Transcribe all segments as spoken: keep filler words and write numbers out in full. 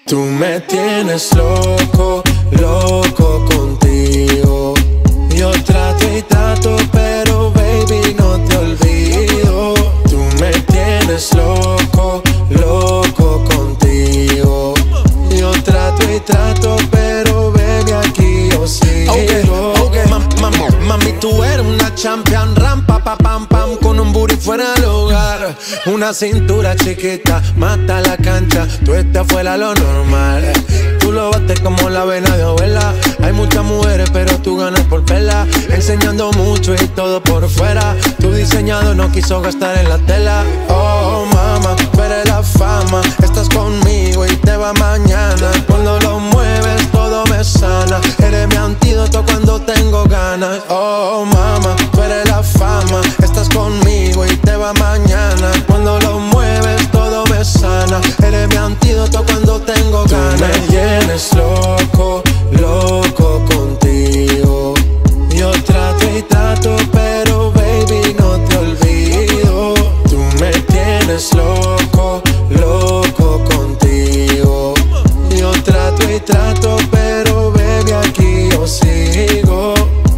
Tú me tienes loco, loco contigo. Yo trato y trato, pero baby no te olvido. Tú me tienes loco, loco contigo. Yo trato y trato, pero baby aquí yo sigo. Okay, okay. Ma ma mami, tú eres una champion, rampa pa pam pam, con un booty fuera del hogar. Una cintura chiquita, mata la cancha, tú estás fuera lo normal. Tú lo bates como la vena de abuela. Hay muchas mujeres pero tú ganas por pela. Enseñando mucho y todo por fuera. Tu diseñado no quiso gastar en la tela. Oh mama, tú eres la fama. Estás conmigo y te va mañana. Cuando lo mueves todo me sana. Eres mi antídoto cuando tengo ganas. Oh mama, tú eres la fama. Estás conmigo y te va mañana. Cuando lo mueves todo me sana. Eres mi antídoto cuando tengo ganas. Tú me tienes loco, loco contigo. Yo trato y trato, pero baby no te olvido. Tú me tienes loco, loco contigo. Yo trato y trato, pero baby aquí yo sigo.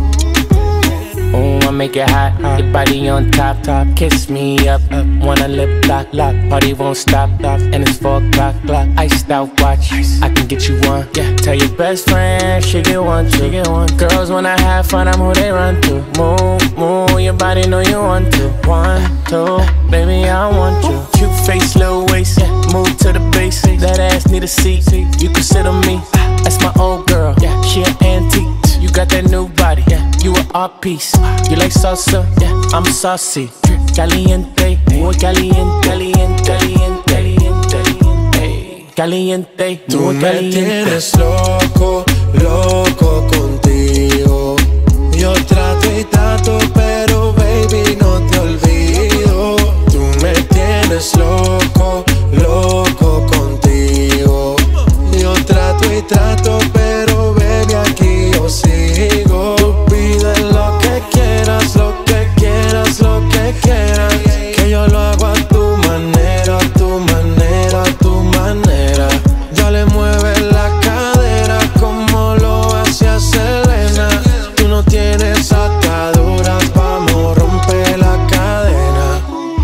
Ooh, I make it hot, hot. Your body on top, top. Kiss me up, up. Wanna lip lock, lock. Party won't stop, stop. And it's four o'clock, clock. Iced out watch. I can get you one. Yeah. Tell your best friend she get one, she get one. Girls wanna have fun, I'm who they run to. Move, move. Your body know you want to. One, two, baby I want you. Cute face, little waist. Yeah. Move to the base. That ass need a seat. You can sit on me. That's my old girl. Yeah. She an antique. You got that new body, yeah. You an art piece. You like salsa, yeah. I'm saucy. Caliente, muy caliente, caliente, caliente, caliente, caliente. Tú me tienes loco, loco contigo. Yo trato y trato, pero baby no te olvido. Tú me tienes loco, loco contigo. Yo trato y trato, pero baby aquí yo sigo. Tú pides lo que quieras, lo que quieras, lo que quieras. Que yo lo hago a tu manera, a tu manera, a tu manera. Ya le mueves la cadera como lo hacía Selena. Tú no tienes ataduras, vamos, rompe la cadena.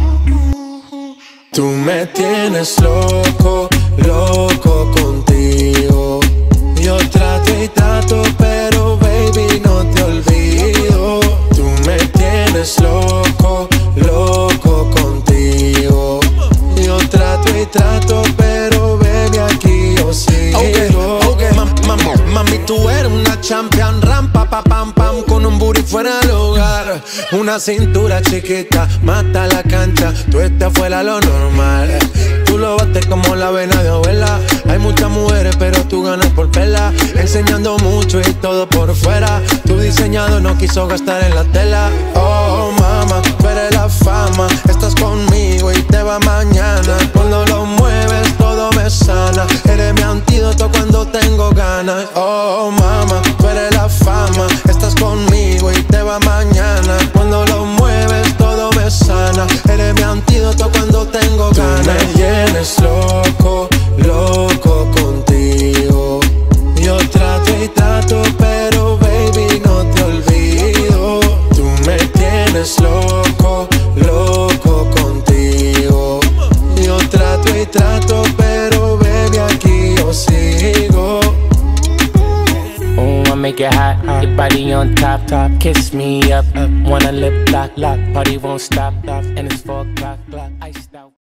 Tú me tienes loco, loco contigo. Yo trato y trato, pero baby no te olvido. Tú me tienes loco, loco contigo. Yo trato y trato, pero baby aquí yo sigo. Okay, okay. Ma ma mami, tú eres una champion, rampa pa pam pam, con un booty fuera del hogar. Una cintura chiquita, mata la cancha, tú estás fuera lo normal. Tú lo bates como la vena de abuela. Hay muchas mujeres pero tú ganas por pela. Enseñando mucho y todo por fuera. Tu diseñado no quiso gastar en la tela. Oh mama, tú eres la fama. Estás conmigo y te va mañana. Cuando lo mueves todo me sana. Eres mi antídoto cuando tengo ganas. Oh mama, tú eres la fama. Estás conmigo y te va mañana. Cuando lo mueves todo me sana. Eres mi antídoto cuando tengo ganas. Tú me tienes loco, loco contigo. Yo trato y trato, pero baby no te olvido. Tú me tienes loco, loco contigo. Yo trato y trato, pero baby aquí yo sigo. Ooh, I make it hot, hot. Your body on top, top. Kiss me up, up. Wanna lip lock, lock. Party won't stop, stop. And it's four o'clock, clock. Iced out.